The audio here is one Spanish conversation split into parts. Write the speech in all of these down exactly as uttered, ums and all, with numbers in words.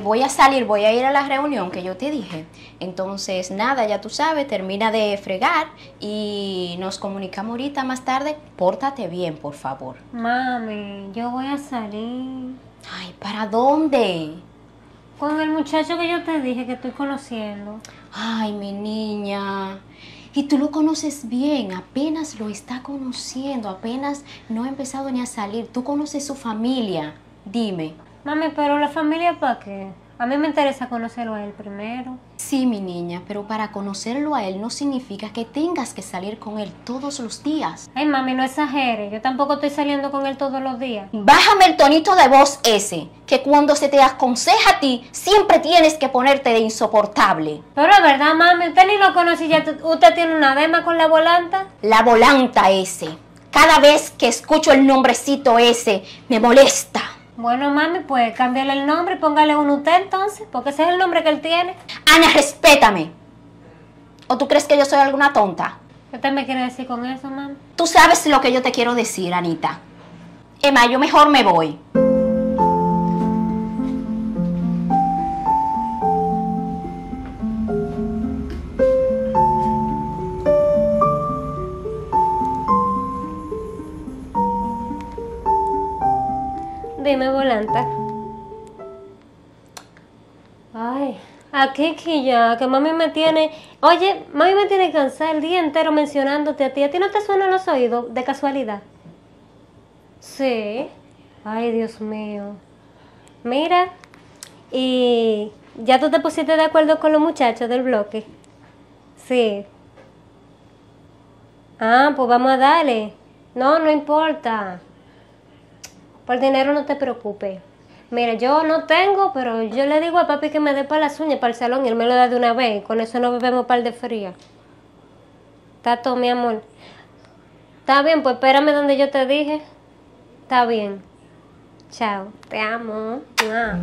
voy a salir, voy a ir a la reunión que yo te dije. Entonces, nada, ya tú sabes, termina de fregar y nos comunicamos ahorita más tarde. Pórtate bien, por favor. Mami, yo voy a salir. Ay, ¿para dónde? Con el muchacho que yo te dije que estoy conociendo. Ay, mi niña. Y tú lo conoces bien, apenas lo está conociendo, apenas no ha empezado ni a salir. Tú conoces su familia, dime. Mami, pero la familia ¿para qué? A mí me interesa conocerlo a él primero. Sí, mi niña, pero para conocerlo a él no significa que tengas que salir con él todos los días. Ay, mami, no exageres. Yo tampoco estoy saliendo con él todos los días. Bájame el tonito de voz ese, que cuando se te aconseja a ti, siempre tienes que ponerte de insoportable. Pero es verdad, mami, usted ni lo conoce y ya usted tiene una dema con la volanta. La volanta ese. Cada vez que escucho el nombrecito ese, me molesta. Bueno, mami, pues cámbiale el nombre y póngale un usted entonces, porque ese es el nombre que él tiene. Ana, respétame. ¿O tú crees que yo soy alguna tonta? ¿Qué usted me quiere decir con eso, mami? Tú sabes lo que yo te quiero decir, Anita. Emma, yo mejor me voy. Dime, volanta. Ay, aquí que ya, que mami me tiene... Oye, mami me tiene cansada el día entero mencionándote a ti. ¿A ti no te suenan los oídos de casualidad? Sí. Ay, Dios mío. Mira, y ya tú te pusiste de acuerdo con los muchachos del bloque. Sí. Ah, pues vamos a darle. No, no importa. Por dinero no te preocupes. Mira, yo no tengo, pero yo le digo a papi que me dé para las uñas, para el salón, y él me lo da de una vez. Con eso no bebemos par de fría. Está todo, mi amor. Está bien, pues espérame donde yo te dije. Está bien. Chao. Te amo. Ah.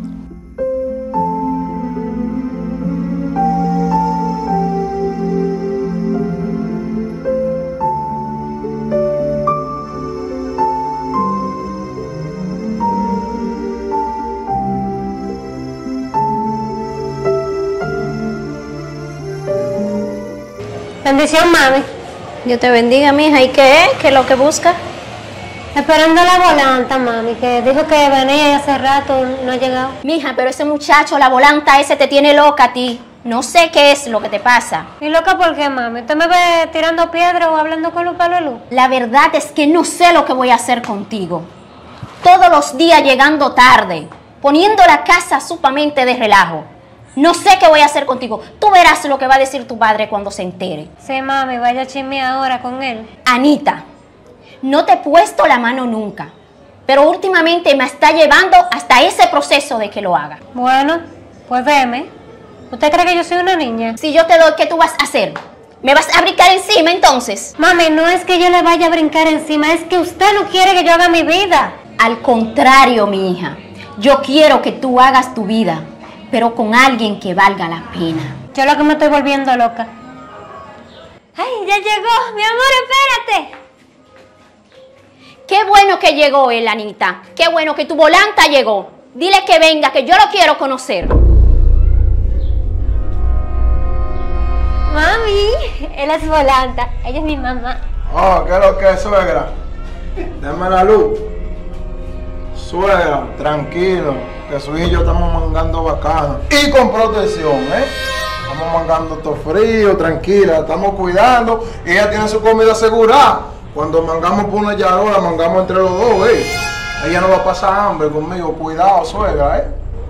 Bendición, mami. Dios te bendiga, mija. ¿Y qué es? ¿Qué es lo que busca? Esperando la volanta, mami, que dijo que venía y hace rato no ha llegado. Mija, pero ese muchacho, la volanta ese te tiene loca a ti. No sé qué es lo que te pasa. ¿Y loca por qué, mami? ¿Usted me ve tirando piedra o hablando con los palos de luz? La verdad es que no sé lo que voy a hacer contigo. Todos los días llegando tarde, poniendo la casa sumamente de relajo. No sé qué voy a hacer contigo. Tú verás lo que va a decir tu padre cuando se entere. Sí, mami, vaya a chismear ahora con él. Anita, no te he puesto la mano nunca, pero últimamente me está llevando hasta ese proceso de que lo haga. Bueno, pues veme. ¿Usted cree que yo soy una niña? Si yo te doy, ¿qué tú vas a hacer? ¿Me vas a brincar encima entonces? Mami, no es que yo le vaya a brincar encima, es que usted no quiere que yo haga mi vida. Al contrario, mi hija, yo quiero que tú hagas tu vida, pero con alguien que valga la pena. Yo lo que me estoy volviendo loca. ¡Ay, ya llegó! ¡Mi amor, espérate! Qué bueno que llegó él, Anita. Qué bueno que tu volanta llegó. Dile que venga, que yo lo quiero conocer. Mami, él es volanta. Ella es mi mamá. Oh, ¿qué es lo que es, suegra? Dame la luz. Suegra, tranquilo, que su hijo y yo estamos mangando bacano. Y con protección, ¿eh? Estamos mangando todo frío, tranquila, estamos cuidando. Y ella tiene su comida asegurada. Cuando mangamos por una yarola, mangamos entre los dos, ¿eh? Ella no va a pasar hambre conmigo. Cuidado, suegra, ¿eh?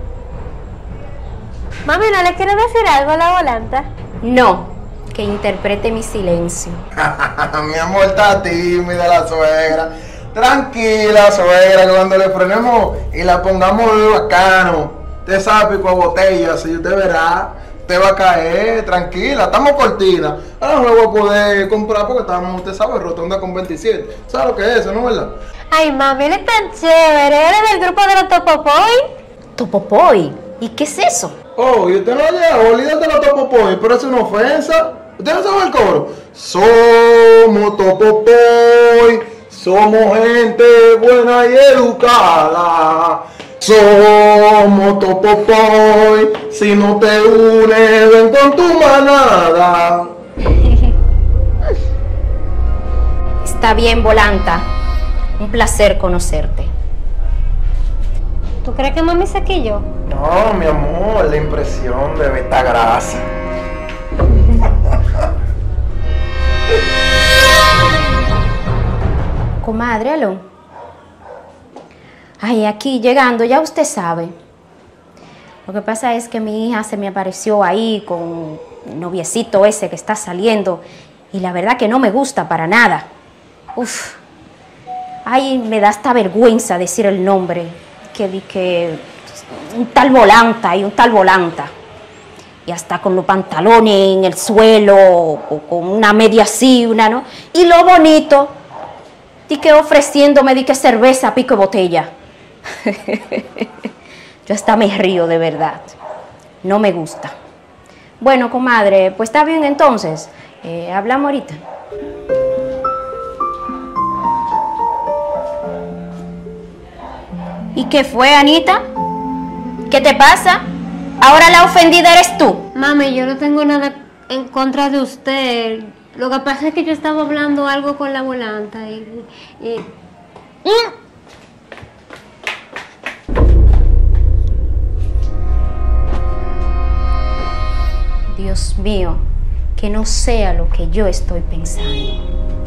Mami, ¿no le quiero decir algo a la volanta? No, que interprete mi silencio. Mi amor, está tímida la suegra. Tranquila, suegra, que cuando le frenemos y la pongamos de bacano, usted sabe, pico a botella, así usted verá, usted va a caer, tranquila, estamos cortinas. Ahora no lo voy a poder comprar porque estamos, usted sabe, rotonda con veintisiete. ¿Sabe lo que es eso, no, verdad? Ay, mami, él es tan chévere, él es del grupo de los Topopoy. ¿Topopoy? ¿Y qué es eso? Oh, y usted no ha llegado, líder de los Topopoy, pero es una ofensa. ¿Usted no sabe el coro? Somos Topopoy. Somos gente buena y educada, Somos Topopoy, si no te unes, ven con tu manada. Está bien, Volanta. Un placer conocerte. ¿Tú crees que mami se quilló? No, mi amor, la impresión de esta grasa. Comadre, aló. Ay, aquí llegando, ya usted sabe. Lo que pasa es que mi hija se me apareció ahí con un noviecito ese que está saliendo y la verdad que no me gusta para nada. Uf. Ay, me da hasta vergüenza decir el nombre. Que di que un tal Volanta y un tal Volanta. Y hasta con los pantalones en el suelo, o con una media así, una no. Y lo bonito, di que ofreciéndome, di que cerveza, pico y botella. Yo hasta me río de verdad. No me gusta. Bueno, comadre, pues está bien entonces. Eh, hablamos ahorita. ¿Y qué fue, Anita? ¿Qué te pasa? Ahora la ofendida eres tú. Mami, yo no tengo nada en contra de usted. Lo que pasa es que yo estaba hablando algo con la Volanta y... y... ¿Mm? Dios mío, que no sea lo que yo estoy pensando.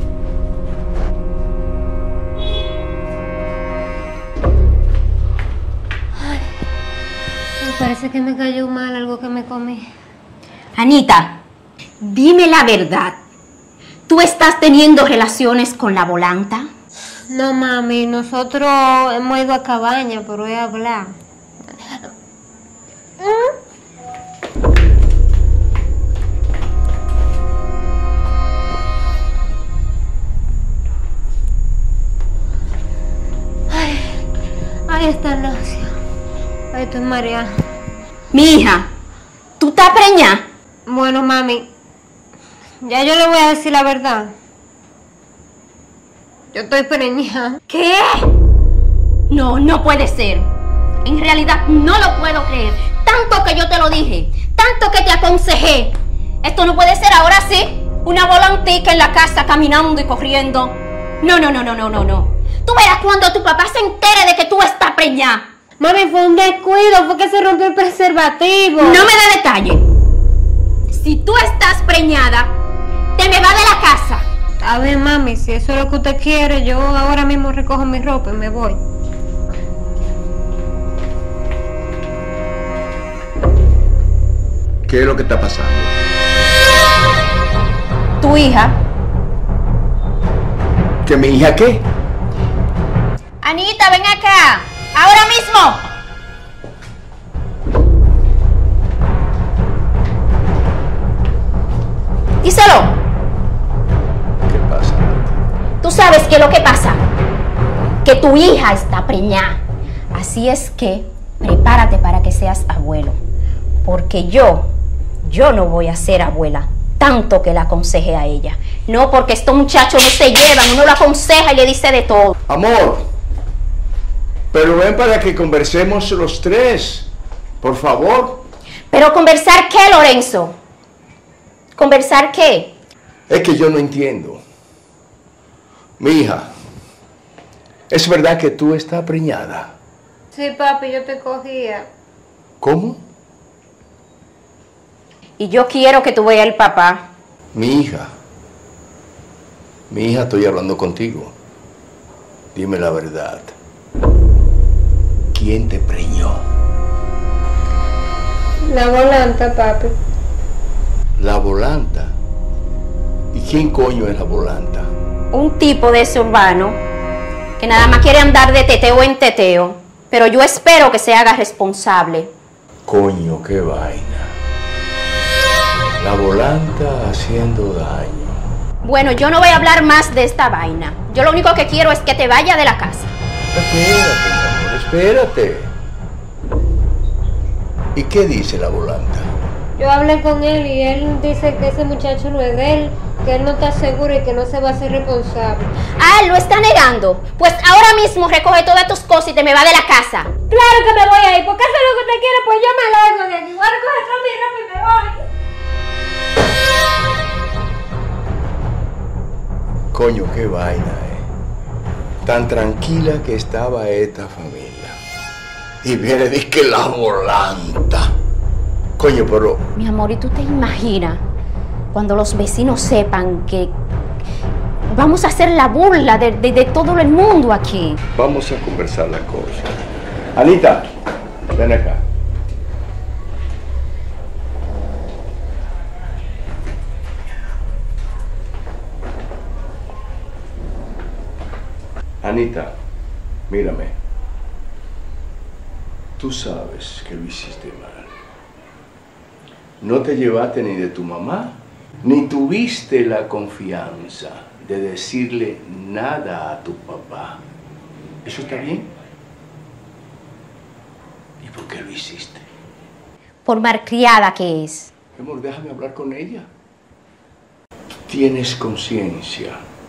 Parece que me cayó mal algo que me comí. Anita, dime la verdad. ¿Tú estás teniendo relaciones con la Volanta? No, mami, nosotros hemos ido a cabaña, pero he hablado. Ay, ay, está náusea. Ay, estoy mareada. Mi hija, ¿tú estás preñada? Bueno, mami, ya yo le voy a decir la verdad. Yo estoy preñada. ¿Qué? No, no puede ser. En realidad no lo puedo creer. Tanto que yo te lo dije, tanto que te aconsejé. Esto no puede ser ahora sí. Una volantica en la casa caminando y corriendo. No, no, no, no, no, no, no. Tú verás cuando tu papá se entere de que tú estás preñada. Mami, fue un descuido, fue que se rompió el preservativo. No me dé detalle. Si tú estás preñada, te me vas de la casa. A ver, mami, si eso es lo que usted quiere, yo ahora mismo recojo mi ropa y me voy. ¿Qué es lo que está pasando? Tu hija. ¿Que mi hija qué? Anita, ven acá. ¡Ahora mismo! Díselo. ¿Qué pasa? Tú sabes qué es lo que pasa. Que tu hija está preñada. Así es que prepárate para que seas abuelo. Porque yo, yo no voy a ser abuela. Tanto que la aconsejé a ella. No, porque estos muchachos no se llevan. Uno lo aconseja y le dice de todo. Amor. Pero ven para que conversemos los tres, por favor. ¿Pero conversar qué, Lorenzo? ¿Conversar qué? Es que yo no entiendo. Mi hija, ¿es verdad que tú estás preñada? Sí, papi, yo te cogía. ¿Cómo? Y yo quiero que tú veas al papá. Mi hija. Mi hija, estoy hablando contigo. Dime la verdad. ¿Quién te preñó? La Volanta, papi. La Volanta. ¿Y quién coño es la Volanta? Un tipo de ese urbano que nada más quiere andar de teteo en teteo. Pero yo espero que se haga responsable. Coño, qué vaina. La Volanta haciendo daño. Bueno, yo no voy a hablar más de esta vaina. Yo lo único que quiero es que te vaya de la casa. Espérate, mi amor, espérate. ¿Y qué dice la Volanta? Yo hablé con él y él dice que ese muchacho no es de él, que él no está seguro y que no se va a hacer responsable. Ah, él lo está negando. Pues ahora mismo recoge todas tus cosas y te me va de la casa. Claro que me voy a ir, porque eso es lo que usted quiere, pues yo me largo de aquí. Igual coge toda mi ropa y me voy. Coño, qué vaina, eh. Tan tranquila que estaba esta familia. Y viene de que la volanta. Coño, pero... Mi amor, ¿y tú te imaginas cuando los vecinos sepan que vamos a hacer la burla de, de, de todo el mundo aquí? Vamos a conversar la cosa. Anita, ven acá. Anita, mírame. Tú sabes que lo hiciste mal. No te llevaste ni de tu mamá, ni tuviste la confianza de decirle nada a tu papá. ¿Eso está bien? ¿Y por qué lo hiciste? Por malcriada que es. Amor, déjame hablar con ella. Tú tienes conciencia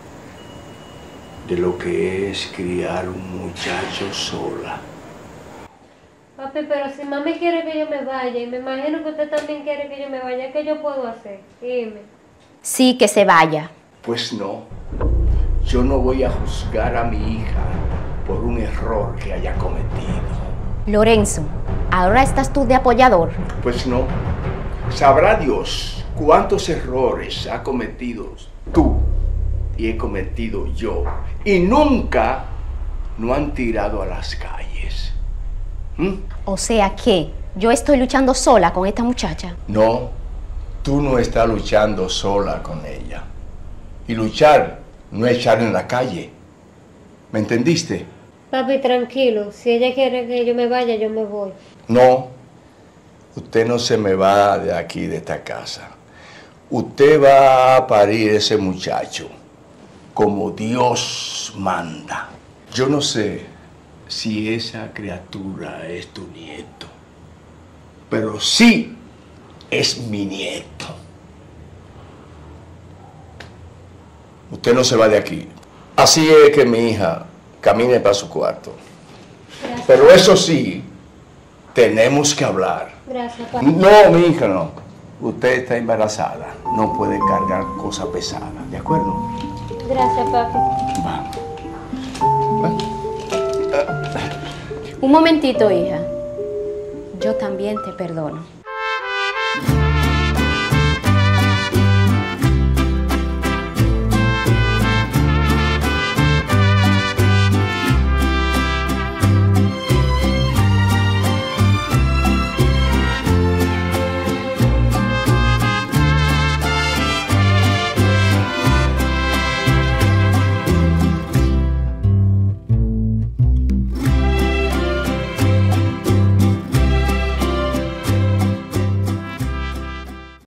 de lo que es criar un muchacho sola. Papi, pero si mami quiere que yo me vaya, y me imagino que usted también quiere que yo me vaya, ¿qué yo puedo hacer? Dime. Sí, que se vaya. Pues no. Yo no voy a juzgar a mi hija por un error que haya cometido. Lorenzo, ¿ahora estás tú de apoyador? Pues no. Sabrá Dios cuántos errores ha cometido tú y he cometido yo. Y nunca no han tirado a las calles. ¿Mm? O sea que yo estoy luchando sola con esta muchacha. No, tú no estás luchando sola con ella. Y luchar no es echar en la calle. ¿Me entendiste? Papi, tranquilo. Si ella quiere que yo me vaya, yo me voy. No, usted no se me va de aquí, de esta casa. Usted va a parir ese muchacho como Dios manda. Yo no sé si esa criatura es tu nieto, pero sí es mi nieto. Usted no se va de aquí. Así es que mi hija camine para su cuarto. Gracias. Pero eso sí, tenemos que hablar. Gracias, papi. No, mi hija, no. Usted está embarazada. No puede cargar cosas pesadas, ¿de acuerdo? Gracias, papi. Vamos. Un momentito, hija. Yo también te perdono.